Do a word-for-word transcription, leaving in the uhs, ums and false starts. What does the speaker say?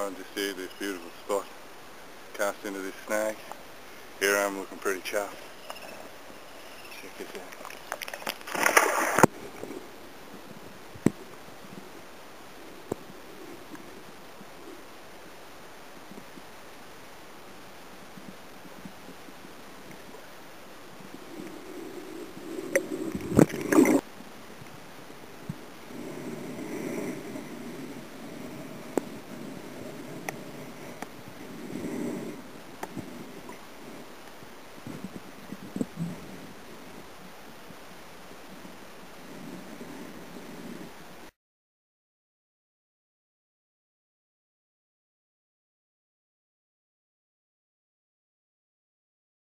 now and just see this beautiful spot. Cast into this snag. Here I am looking pretty chapped. Check this out.